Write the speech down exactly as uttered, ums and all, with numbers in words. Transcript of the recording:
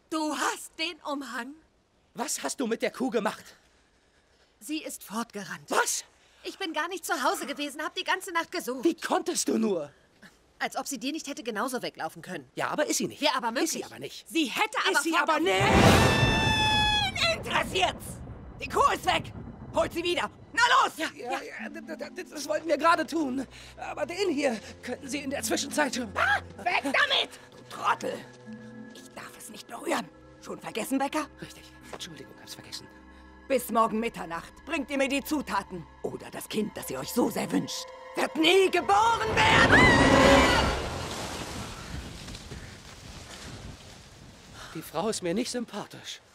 Du hast den Umhang. Was hast du mit der Kuh gemacht? Sie ist fortgerannt. Was? Ich bin gar nicht zu Hause gewesen, hab die ganze Nacht gesucht. Wie konntest du nur? Als ob sie dir nicht hätte genauso weglaufen können. Ja, aber ist sie nicht. Ja, aber möglich. Ist sie aber nicht. Sie hätte aber... Ist sie aber nicht. Interessiert's! Die Kuh ist weg! Holt sie wieder! Na los! Ja, ja, ja, d- d- d- das wollten wir gerade tun. Aber den hier könnten Sie in der Zwischenzeit... Ah, weg damit! Du Trottel! Ich darf es nicht berühren. Schon vergessen, Bäcker? Richtig. Entschuldigung, hab's vergessen. Bis morgen Mitternacht bringt ihr mir die Zutaten. Oder das Kind, das ihr euch so sehr wünscht, wird nie geboren werden! Die Frau ist mir nicht sympathisch.